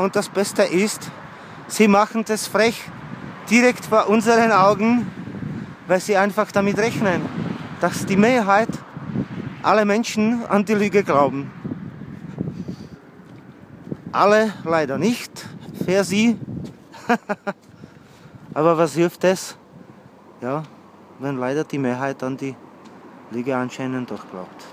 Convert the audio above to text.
und das Beste ist, sie machen das frech direkt vor unseren Augen, weil sie einfach damit rechnen, dass die Mehrheit aller Menschen an die Lüge glauben. Alle leider nicht, für sie. Aber was hilft es? Ja, wenn leider die Mehrheit an die Lüge anscheinend doch glaubt.